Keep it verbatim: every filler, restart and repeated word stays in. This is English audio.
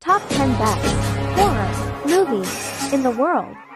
Top ten Best Horror Movies in the World.